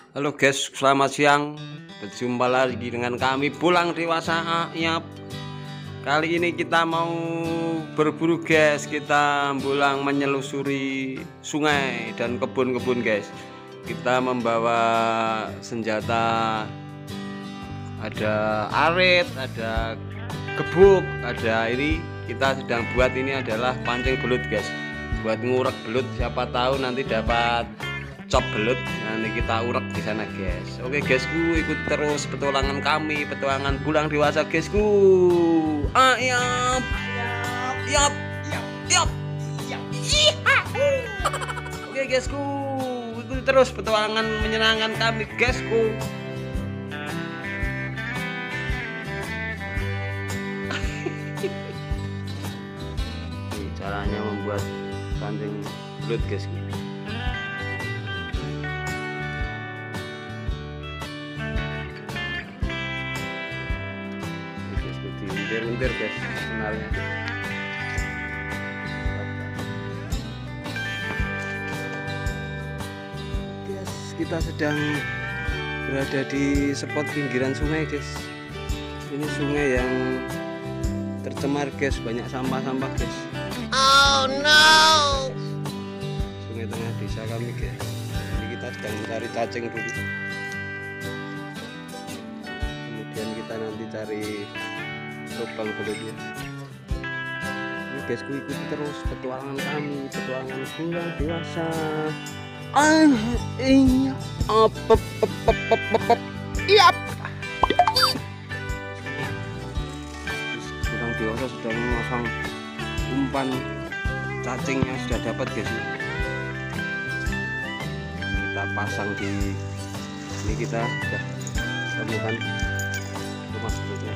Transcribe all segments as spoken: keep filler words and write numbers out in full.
Halo guys, selamat siang. Berjumpa lagi dengan kami Pulang Dewasa Ayap. Kali ini kita mau berburu guys. Kita pulang menyelusuri sungai dan kebun-kebun guys. Kita membawa senjata, ada arit, ada gebuk, ada ini. Kita sedang buat ini adalah pancing belut guys. Buat ngurek belut, siapa tahu nanti dapat cop belut, nanti kita urek di sana guys. Oke guysku, ikut terus petualangan kami, petualangan Pulang Dewasa guysku. Ayap, yap, yap, yap. Oke guysku, ikuti terus petualangan menyenangkan kami guysku. Ini caranya membuat pancing belut guysku. Untir guys, kenalnya guys, kita sedang berada di spot pinggiran sungai guys. Ini sungai yang tercemar guys, banyak sampah-sampah guys. Oh no, Sungai tengah desa kami guys. Jadi kita sedang mencari cacing dulu, kemudian kita nanti cari lubang belutnya. Ini guys, ku ikuti terus petualangan kami, petualangan Pulang Dewasa. Ah, iya, up, up, up, up, up, up, up. Yap. Pulang Dewasa sudah memasang umpan cacingnya, sudah dapat guys. Kita pasang di ini, kita sudah temukan rumah belutnya.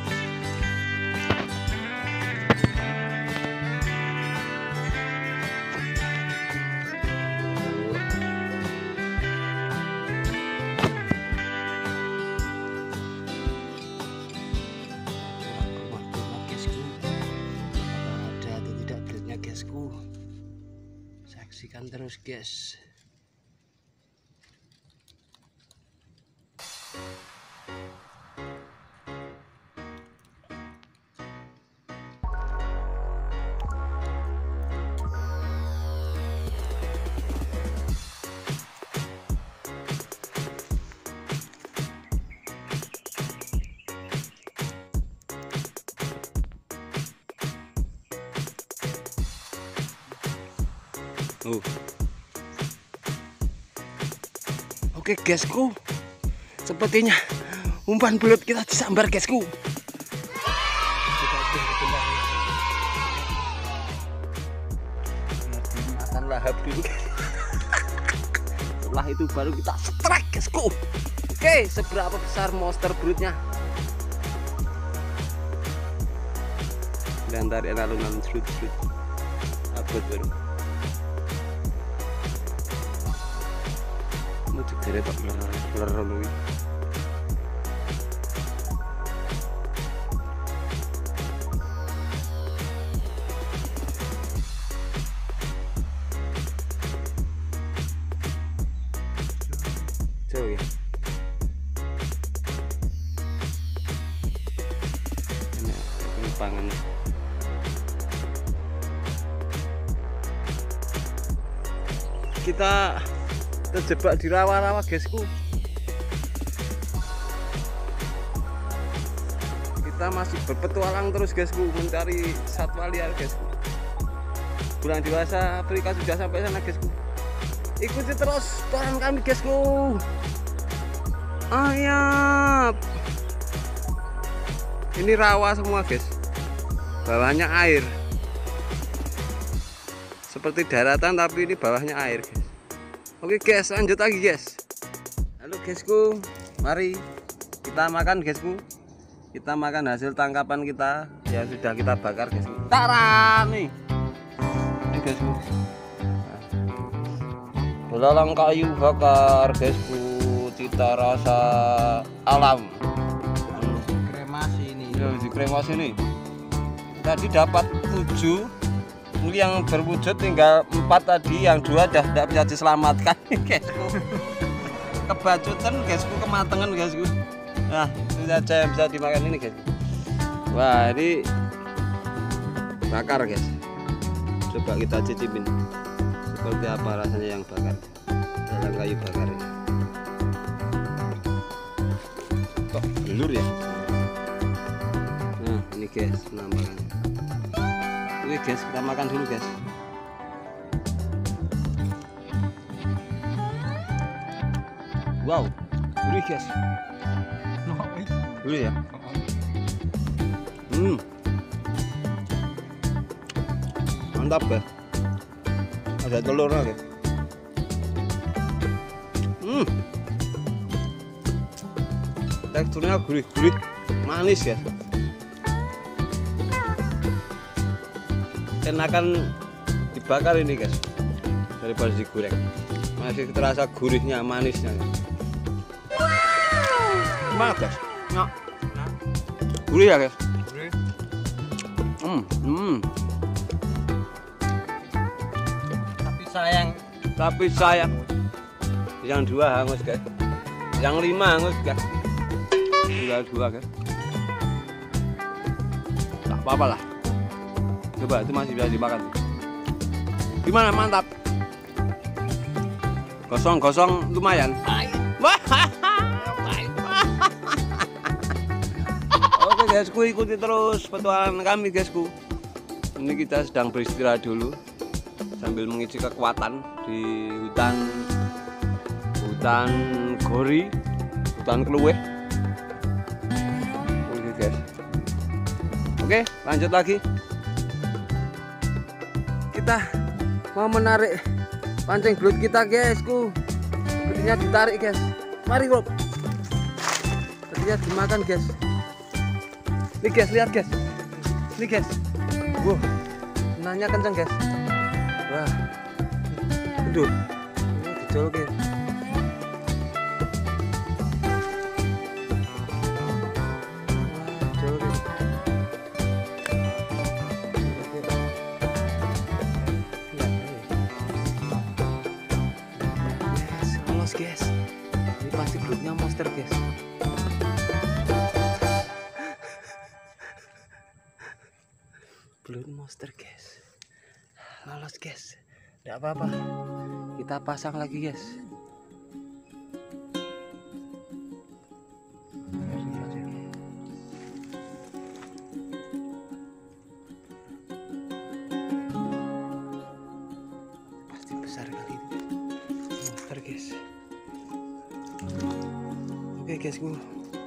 Saksikan terus guys. Uh. Oke guysku, sepertinya umpan belut kita disambar guysku. Makan lahap dulu. Setelah itu baru kita strike guysku. Oke, seberapa besar monster belutnya? Dan tarik alun-alun serut-serut. Abot baru. Mau digeret tak beler-beler lui. Jauh ya. Ini pengembangan. Kita terjebak di rawa-rawa guysku. Kita masih berpetualang terus guysku, mencari satwa liar guysku. Pulang Dewasa Afrika sudah sampai sana guysku. Ikuti terus petualangan kami guysku. Ayap. Ini rawa semua guys, bawahnya air, seperti daratan tapi ini bawahnya air guys. Oke guys, lanjut lagi guys. Halo guysku, mari kita makan guysku. Kita makan hasil tangkapan kita yang sudah kita bakar guysku. Tara nih, ini guysku. Belalang kayu bakar guysku, cita rasa alam. kremasi ini. Ya, di kremasi ini. Tadi dapat tujuh. Yang berwujud tinggal empat tadi, yang dua sudah tidak bisa diselamatkan. kebacutan guysku, kematangan guysku. Nah, itu saja yang bisa dimakan ini guys. Wah, ini bakar guys. Coba kita cicipin seperti apa rasanya yang bakar dalam kayu bakar ini. Kok gelur ya? Nah, ini guys penampakannya. Oke guys, kita makan dulu guys. Wow, gurih guys. Gurih ya. Hmm, mantap guys. Ada telurnya guys. Hmm, teksturnya gurih-gurih, manis guys. Enakan dibakar ini guys daripada digoreng. Masih terasa gurihnya, manisnya. Gimana guys? Nah, gurih ya guys. Hmm, hmm. Tapi sayang, Tapi sayang, yang dua hangus guys, yang lima hangus guys, tinggal dua guys. Tak apa-apa lah. Coba itu masih bisa dimakan. Gimana, mantap? Gosong-gosong lumayan. Wah. Oke guysku, ikuti terus petualangan kami guysku. Ini kita sedang beristirahat dulu sambil mengisi kekuatan di hutan hutan gori, hutan keluwe. Oke guys. Oke, lanjut lagi. Kita mau menarik pancing belut kita guysku. Sepertinya ditarik guys. Mari bro. Sepertinya dimakan guys. Nih guys, lihat guys. Nih guys. Wow, senangnya kenceng guys. Wah, aduh, ini kecil guys. Kecil guys. Yes, lolos guys. Ini pasti belutnya monster guys. Belut monster guys. Lolos guys. Tidak apa-apa. Kita pasang lagi guys. Pasti besar kali ini. Monster guys. Oke guysku.